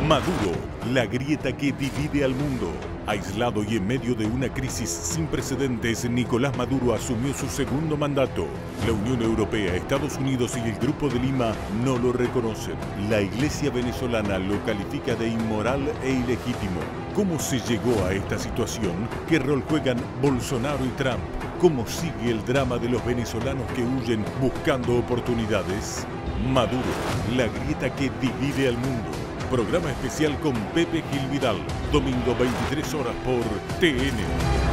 Maduro, la grieta que divide al mundo. Aislado y en medio de una crisis sin precedentes, Nicolás Maduro asumió su segundo mandato. La Unión Europea, Estados Unidos y el Grupo de Lima no lo reconocen. La Iglesia venezolana lo califica de inmoral e ilegítimo. ¿Cómo se llegó a esta situación? ¿Qué rol juegan Bolsonaro y Trump? ¿Cómo sigue el drama de los venezolanos que huyen buscando oportunidades? Maduro, la grieta que divide al mundo. Programa especial con Pepe Gil Vidal, domingo 23 horas por TN.